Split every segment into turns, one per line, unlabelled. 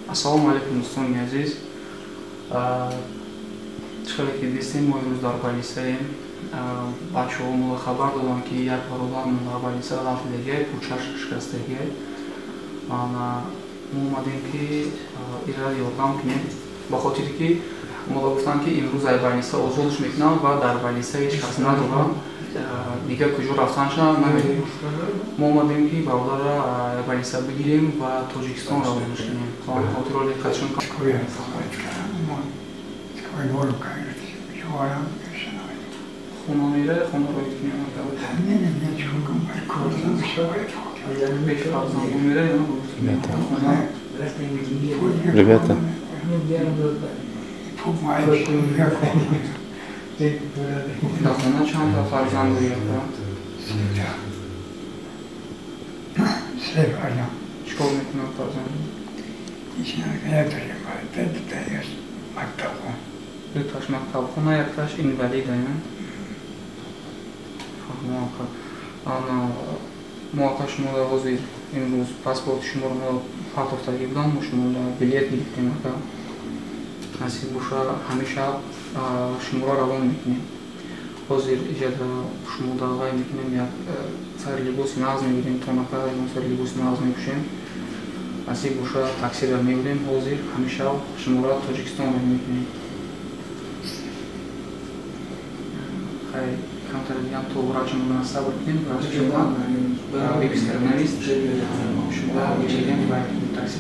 Ассалому алейкум, дӯстони азиз. Хеле ки дистем, мо имрӯз дар балисаем. Бачаҳо моро хабар доданд, ки як баробармон дар балиса рафт легия, кӯчаш шикастагия. Мо омадем, ки ира ёрдам кунем, ба хотире ки моро гуфтанд, ки имрӯз ай балиса озодш мекунам ва дар балиса ҳеҷ кас надорам, дигар куҷо рафтанша намедонем. Мо омадем, ки бародарро балиса бигирем ва Тоҷикистон равонаш кунем. Хотиро диққатшон кунем. Хона мера, хона роид кунем.
Ребята.
Дар хона чанд та фарзанд доред? Чикор мекунад фарзанд? Дуташ мактабхона, якташ инвалид аян. Муаққа шуморо ҳозир имрӯз паспорти шуморо ҳафтафтагӣ будам, мо шуморо билет гирифтем. Насиб боша ҳамеша шуморо равон мекунем. Ҳозир иҷада шумо давай мекунем, як сари либоси нағз мегирем, то нафар сари либоси нағз мепӯшем. Насиб боша таксиро мебурем. Ҳозир ҳамеша шуморо Тоҷикистон мекунем. Хай камтар дигам то врачам будан сабр кунем, врач шумо виписка навист, шумо мегирем ва такси.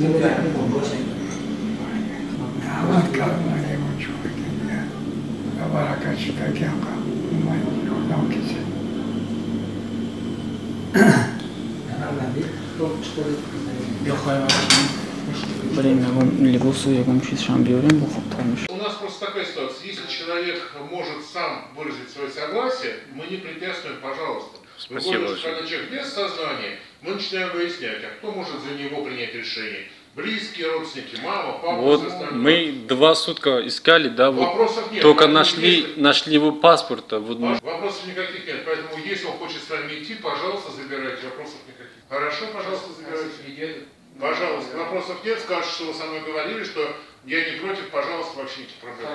Брем ягон либосу, ягон чизшам биёрем, бохобтар мешавад.
У нас просто такая ситуация. Если человек может сам выразить свое согласие, мы не препятствуем, пожалуйста.
Спасибо.
Когда человек без сознания, мы начинаем выяснять, а кто может за него принять решение. Близкие, родственники, мама, папа,
Вот
сестра.
мы 2 сутка искали, да, вот
Вопросов нет.
только
Поэтому
нашли его паспорта. Вот.
Вопросов никаких нет. Поэтому если он хочет с вами идти, пожалуйста, забирайте. Вопросов никаких. Хорошо, пожалуйста, забирайте. Пожалуйста, вопросов нет. Скажете, что вы со мной говорили, что я не против, пожалуйста, вообще никаких проблем.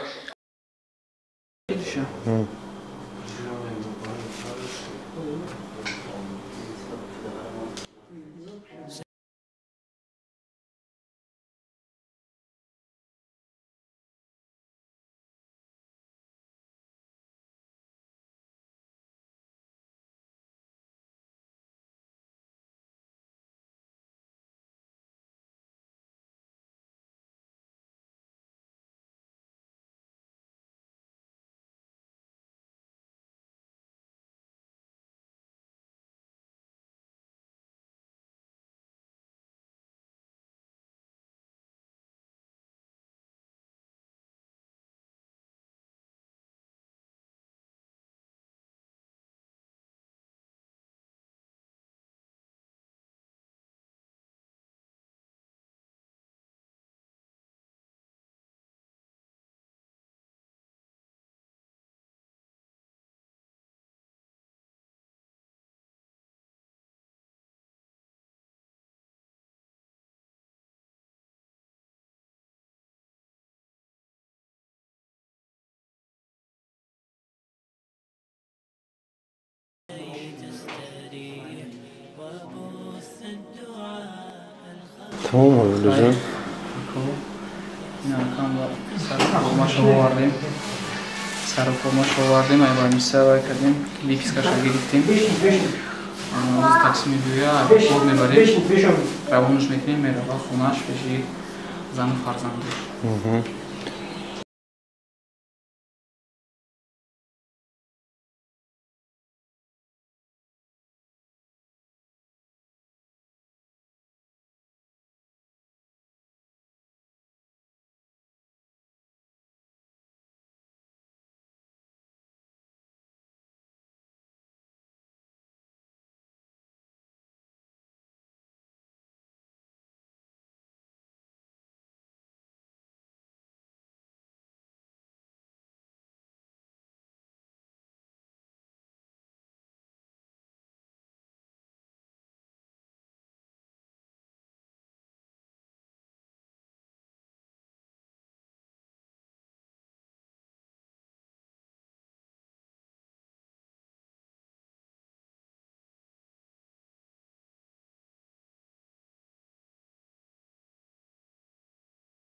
Хорошо.
Tamam mı hocam?
Сарофомашо вардем, ай балиса кардем, випискаша гирифтем. Такси мебиёя, бод мебарем, равонаш мекунем, мерава хонаш пеши зану фарзандаш.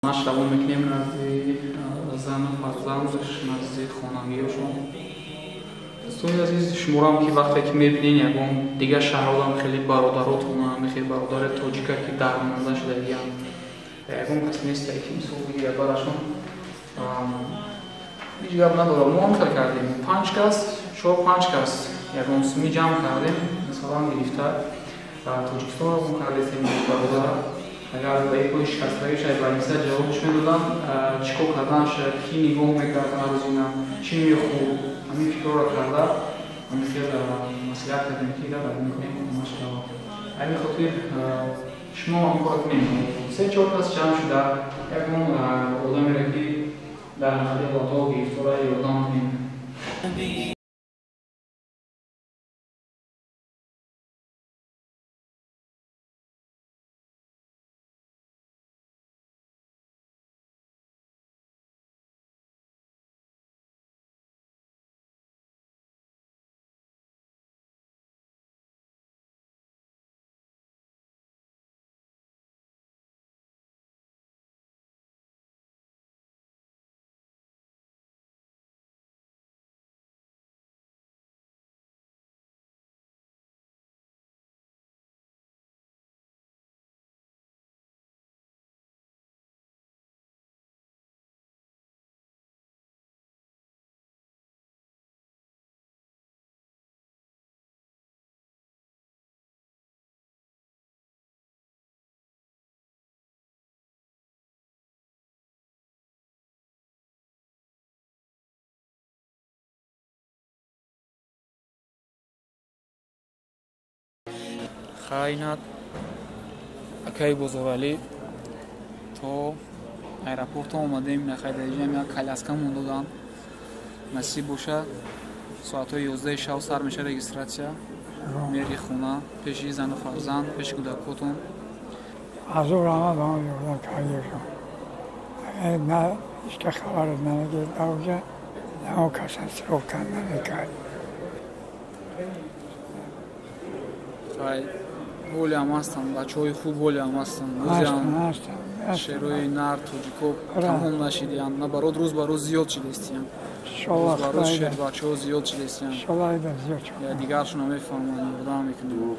ما شبو میکنیم نزدی زن فرزندش نزدی خانگیشون. دوستان عزیز شمارم که وقتی که میبینین یکم دیگه شهرام خیلی برادراتون میخوای برادر تاجیکا که درمانده شده دیگه یکم کس نیست که میسوی براشون هیچ گپ نداره. ما هم کردیم 5 کس شو 5 کس یکم سمی جمع کردیم مثلا گرفته تاجیکستان رو کردیم برادر اگر به یک شکستگی شاید برمیسته جوابش میدادن چیکار کردنش کی نگاه میکردن روز اینا چی میخورد همین فکر رو کرده همین خیلی مسئولیت کردیم که ایده باید میکنیم ماشاءالله همین خاطر شما هم کار میکنید 3-4 کس جمع شده یکم آدمی را که در محلی اتاق گرفتاره یادم میکنید. خاینات اکای بزرگولی تو ایرپورت اومدیم نخیدیم یک کالاسکا موندن نصیب باشه ساعت 11 شب سر میشه رجیستراسیا میری خونه پیش زن و فرزند پیش کودکاتون
از اون راه دارم یادم کاریشون نه هیچ که خبر نمیگرد اوجه نه او کسی سروب کن نمیکرد
خای بولی هم هستن بچه های خوب بولی هم هستن
هستن
شیروی نر توجیکو تمام نشیدیم نه برود روز بر روز زیاد شده استیم
روز بر روز
شیر بچه ها زیاد شده استیم یا دیگرشون هم میفهمن یردام میکنیم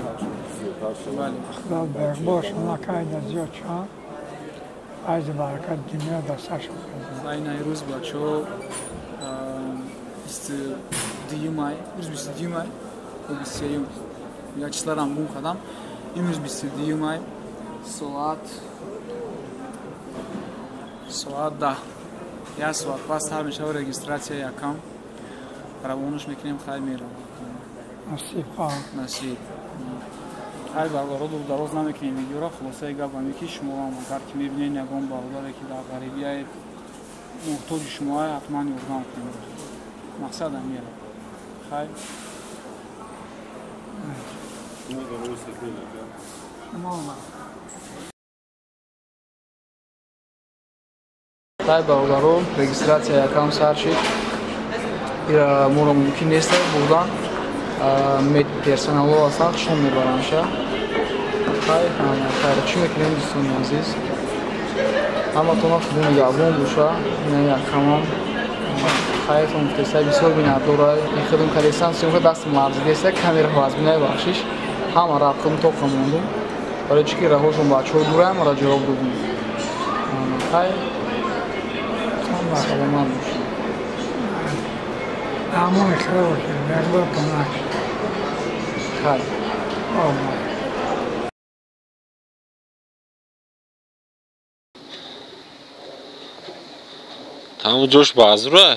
خدا برگباش نکاید زیاد شد از برکت دنیا دستشون
این روز بچه ها 22 مای روز 22 مای و 23 یا چیزلارم گم کردم امروز 22 مای ساعت 10 یک ساعت پس هر میشه رجیستراسیا یکم روانش میکنیم خیلی میره نصیب خیلی برقرار دور دراز نمیکنیم ویدیو را خلاصه گپ همی که شما هم اگر که میبینین یکم برادری که در غریبی های محتاج شما حتما یردام کنید مقصد هم میره خیلی خیلی برادران رجیستراسیا یکم سر شد مورا ممکن نیست بودن مید پرسنل ها هستن شما میبرنشه خیلی چی میکنیم دوستان عزیز همه تونا خودون یابون بوشه این یکم خیلی مفتسه بسیار بینرداره این خودون کلیسان سیمه دست مرزی دیسته کمی راه از بینای بخشیش همه را خودم توقع موندم برای چی که راهشون بچه ها دوره هم را جواب دادیم خیلی سلامت باشه
همون خیلی باشه مقدار کنک
خیلی
تمام جوش باز روه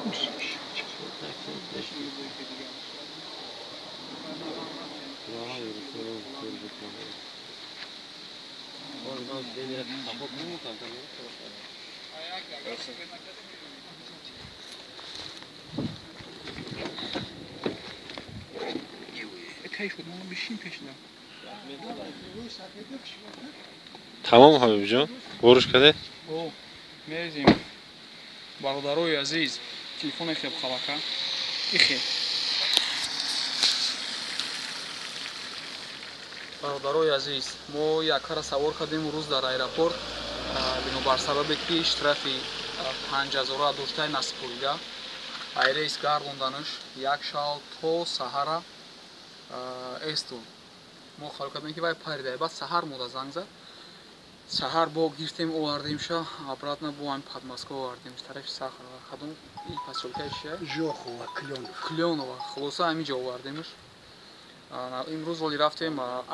تمام حبیب جان برش کده
میرزیم برادرای عزیز تلفن خیب خلقه خیب برادرای عزیز ما یک کار سوار کردیم روز در ایرپورت бинобар сабабе ки штрафи 5000 доштай насипорида айрейс гардонданаш як шал то саҳара эсту мо хаёл кардем ки вай парида баъд саҳар мода занг зад саҳар бо гирифтем овардемша обратно бо ҳамин подмазка овардем тарафи сахара хадум и посёлкаиша
Жохова,
Клёнова хулоса ҳаминҷа овардемаш имрӯз воли рафтем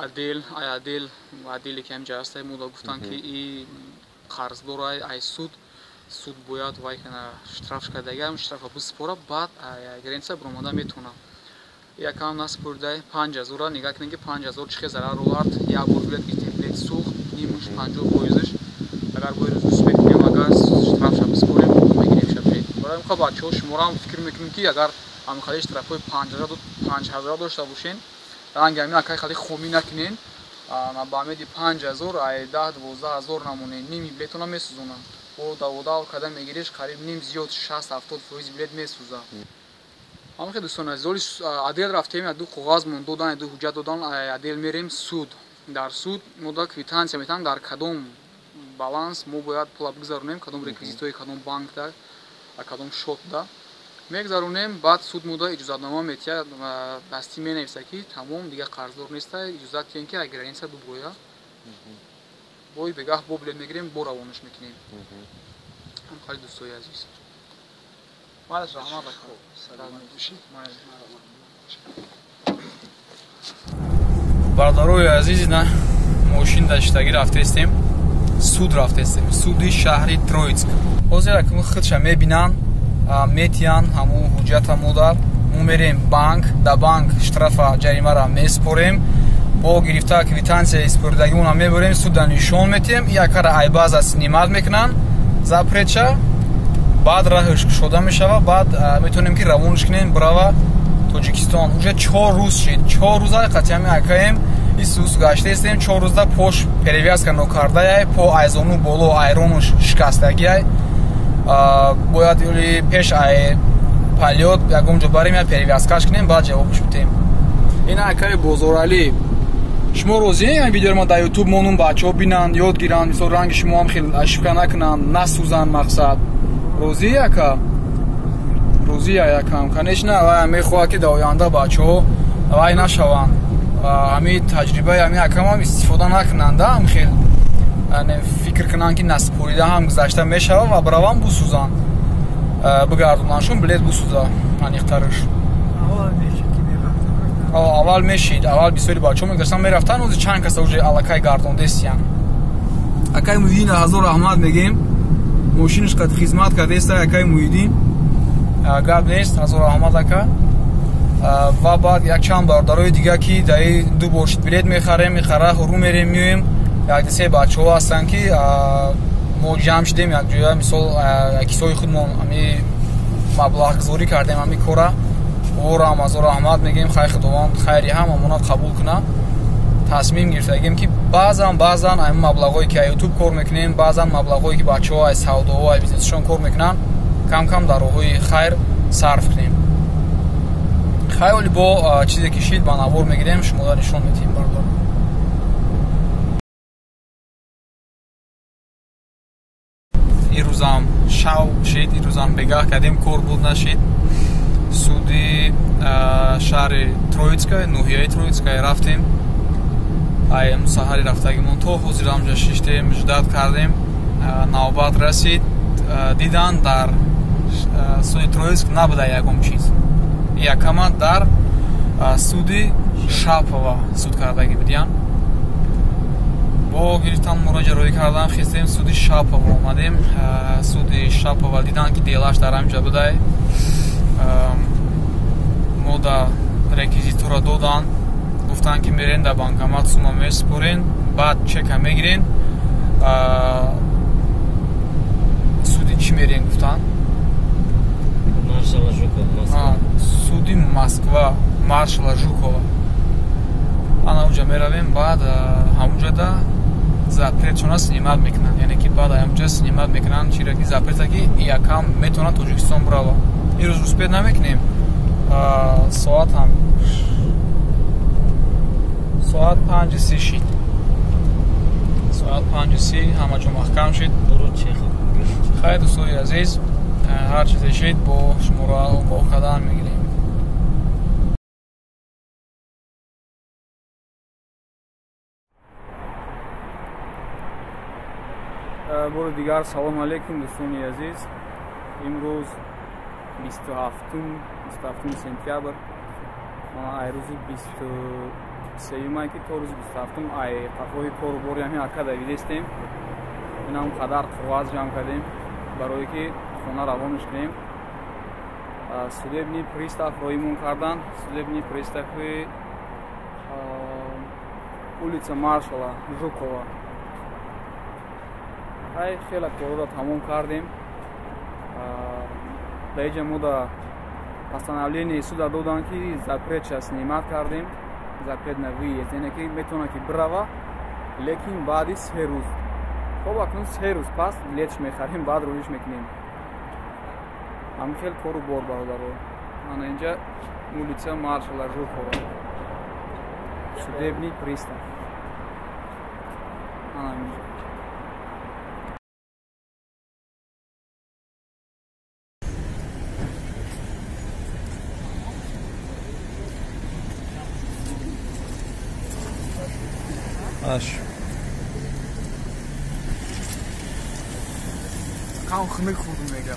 адел ки ҳаминҷа ҳаста мода гуфтанд ки и қарздор ай суд бояд вай штрафш кардагам штрафа бисупора баъд граница биромада метавона якам насупорида 5000 нигоҳ кунем ки 5000 чӣ хел зарар овард як бор билет гирифтем билет сӯхт нимуш 50%-иш агар бо рӯз успех кунем агар штрафша бисупорем мегирем билет барои миха бачаҳо шуморам фикр мекунем ки агар ҳамин штрафҳои 5000 дошта бошен ранги ҳамин акай хали хомӣ накунен ба амеди 5000 ай 10-12 намонен ними билетона месӯзонанд бо даводав када мегириш қариб ним зиёд 60-70% билет месӯзад ҳамин хел дӯстон азизи адел рафтем ду коғаз мон додан ду ҳуҷҷат додан адел мерем суд дар суд мода квитансия метавонам дар кадом баланс мо бояд пула бигзаронем кадом реквизитҳои кадом банкда кадом шотда мегзаронем баъд суд мода иҷозатнома метиҳад дастӣ менависа ки тамом дигар қарздор неста иҷозат диҳем ки граница дубоя бои бегаҳ бо билет мегирем бо равонаш мекунем ҳамхали дӯстои азиз бародарои азиз на мошин даштагӣ рафтаистем суд рафтаистем суди шаҳри Троицк ҳозир акум худша мебинанд метиян ҳамун ҳуҷҷата мода мо мерем банк да банк штрафа ҷаримара месупорем бо гирифта квитансияи супоридагимона мебурем суда нишон метиҳем якара айбаза снимат мекунанд запретша баъд раҳш кушода мешава баъд метавонем ки равонш кунем брава тоҷикистон уже 4 рӯз шид 4 рӯза қатъиями акаем исус гаштаистем 4 рӯзда пош перевязка нокардаяй по айзону боло айронуш шикастагияй бояд или пеш ай полёт ягонҷо барем я перевязкаш кунем баъд ҷавобш бидем ина акаи бозоралӣ шумо розием ин видеоро ма дар ютуб монум бачаҳо бинанд ёд гиранд мисол ранги шумо ҳам хел ашифка накунанд насӯзанд мақсад розӣ яка розӣ якам конечно вай мехоҳад ки дар оянда бачаҳо вай нашаванд ҳамин таҷрибаи ҳамин якамам истифода накунанд ҳам хел фикр кунанд ки насупорида ҳам гузашта мешава ва баравам бисӯзанд бигардонаншон билет бисӯза аниқтараш аввал мешид аввал бисёри бачаҳо мегузаштан мерафтан ҳозир чанд каса уже аллакай гардондестиян акай муҳиддин ҳазор раҳмат мегем мошинаш қад хизмат кардеста акай муҳиддин гап нест ҳазор раҳмат ака ва баъд якчанд бародарои дигар ки даи ду бошид билет мехарем мехара ҳурӯ мерем миёем як дасаи бачаҳо ҳастанд ки мо ҷамъ шудем якҷоя мисол кисои худмон ҳамин маблағгузорӣ кардем ҳамин кора орам ҳазор раҳмат мегем хай худованд хайри ҳамамона қабул кунад тасмим гирифтагем ки баъзан ҳамин маблағҳое ки ютуб кор мекунем баъзан маблағҳое ки бачаҳо аз савдоҳо аз бизнесшон кор мекунанд кам кам дар роҳҳои хайр сарф кунем хайоли бо чизе ки шид ба навор мегирем шумода нишон метиҳем бардор ирӯзам шав шид ирӯзам бегаҳ кардем кор буд нашид суди шаҳри Троицка ноҳияи Троицка рафтем ай мусаҳари рафтагимон то ҳозир ҳамҷа шиштем ждат кардем навбат расид дидан дар суди Троицк набуда ягон чиз якама дар суди Шапова суд кардаги будиян бо гирифтан муроҷиароӣ кардан хистем суди Шапова омадем суди Шапова дидан ки делаш дар ҳамҷа будай мода реквизитора додан гуфтанд ки мерен дар банкомат сума месупорен баъд чека мегирен суди чӣ мерен гуфтанд суди Москва маршала Жукова ана уҷа меравем баъд ҳамуҷада запретшона снимат мекунанд яъне ки баъд ҳамуҷа снимат мекунанд чира ки запрета ки якам метавонад тоҷикистон бирава ирӯз успед намекунем соат 5:30 шид Соат 5:30 ҳама ҷо маҳкам шид. Хайр дӯстони азиз, ҳар чизе шид бо шуморо огоҳ кардан мегирем. бори дигар салом алейкум дӯстони азиз. имрӯз 27 сентябр, ай рӯзи 23 ки то рӯзи 27 ай қафои кору бори ҳамин ака давидестем. инам қадар қоғаз ҷамъ кардем барое ки хона равонаш кунем. судебни пристав роимон кардан. Судебни пристави улица маршала Жукова. ай хела корро тамом кардем. дар инҷа мо да постановление суда додан ки запретша снимат кардем. запрет на выезд, яъне ки метавонад ки бирава, лекин баъди 3 рӯз. хоб акнун 3 рӯз пас билетш мехарем, баъд рӯиш мекунем. ҳамин хел кору бор бародаро. ана инҷа улица маршала Жукова, судебный пристав. ана инҷа кам хунук хурд мегам.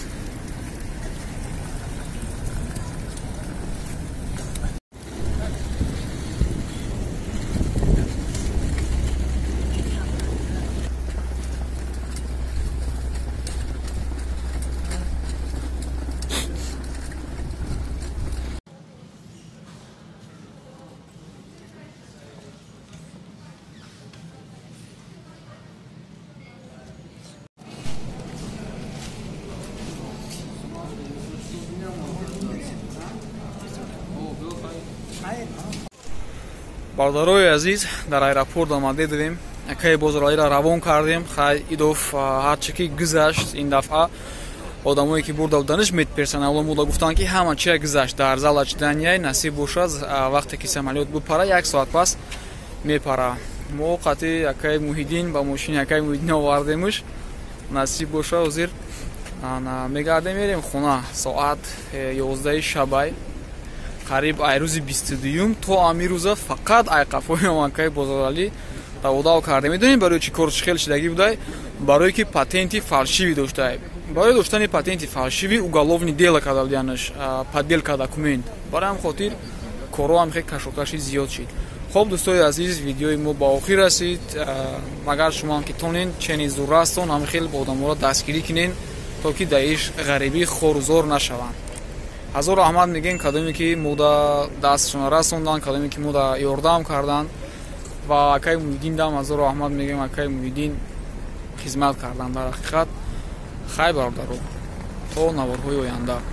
бародарои азиз, дар аэропорт омаде дидем, якае бозоралиро равон кардем. хай идоф ҳарчи ки гузашт ин дафъа одамое ки бурда буданаш медперсонало муда гуфтанд ки ҳама чия гузашт. дар зала чиданияй насиб бошад вақте ки самолёт бипара 1 соат пас мепара. мо қатъи якае Муҳиддин ба мошини якае Муҳиддин овардемуш. насиб боша ҳозир мегардем мерем хона соат 11 шабай. қариб ай рӯзи 22 то ами рӯза фақат ай қафои омакаи бозоралӣ даводав кардем. медонем барои чӣ корш хел шидагӣ будай? барое ки патенти фалшиви доштай. барои доштани патенти фалшиви уголовни дело кардал, янаш подделка документ. барои ҳам хотир корҳо ҳам хел кашокаши зиёд шид. хоб дӯстои азиз, видеои мо ба охир расид. агар шумо ки тонен чени зуррастон ҳам хел ба одаморо дастгирӣ кунен, то ки дар иш ғарибӣ хорузор нашаванд. ҳазор раҳмат мегем кадоме ки мода дастшона расондан, кадоме ки мода ёрдам кардан ва акаи Муҳиддин дам ҳазор раҳмат мегем. акаи Муҳиддин хизмат кардан дар ҳақиқат. хай бародаро, то наворҳои оянда.